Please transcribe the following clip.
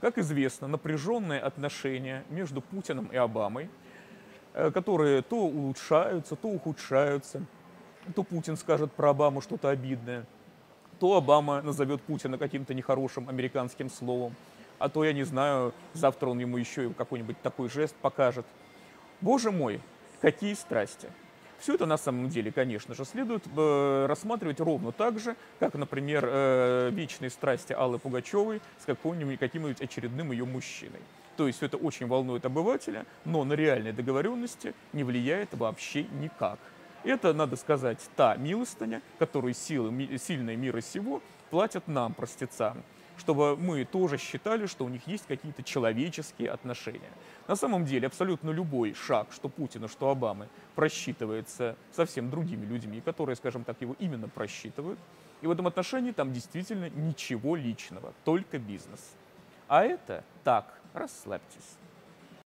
Как известно, напряженные отношения между Путиным и Обамой, которые то улучшаются, то ухудшаются, то Путин скажет про Обаму что-то обидное, то Обама назовет Путина каким-то нехорошим американским словом, а то, я не знаю, завтра он ему еще и какой-нибудь такой жест покажет. Боже мой, какие страсти! Все это на самом деле, конечно же, следует рассматривать ровно так же, как, например, вечные страсти Аллы Пугачевой с каким-нибудь очередным ее мужчиной. То есть все это очень волнует обывателя, но на реальные договоренности не влияет вообще никак. Это, надо сказать, та милостыня, которую сильные мира сего платят нам, простецам, чтобы мы тоже считали, что у них есть какие-то человеческие отношения. На самом деле абсолютно любой шаг, что Путина, что Обамы, просчитывается совсем другими людьми, которые, скажем так, его именно просчитывают. И в этом отношении там действительно ничего личного, только бизнес. А это так, расслабьтесь.